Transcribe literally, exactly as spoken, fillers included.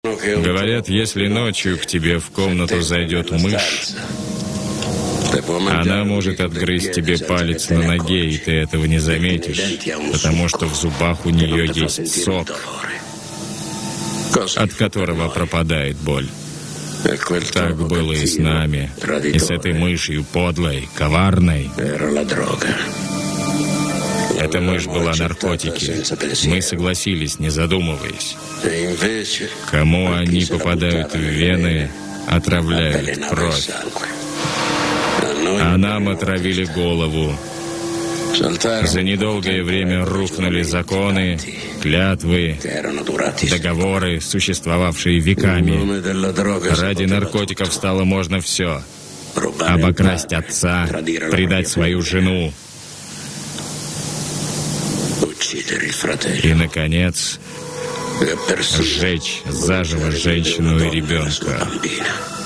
Говорят, если ночью к тебе в комнату зайдет мышь, она может отгрызть тебе палец на ноге, и ты этого не заметишь, потому что в зубах у нее есть сок, от которого пропадает боль. Так было и с нами, и с этой мышью подлой, коварной. Эта мышь была наркотики. Мы согласились, не задумываясь. Кому они попадают в вены, отравляют кровь. А нам отравили голову. За недолгое время рухнули законы, клятвы, договоры, существовавшие веками. Ради наркотиков стало можно все. Обокрасть отца, предать свою жену. И, наконец, сжечь заживо женщину и ребенка.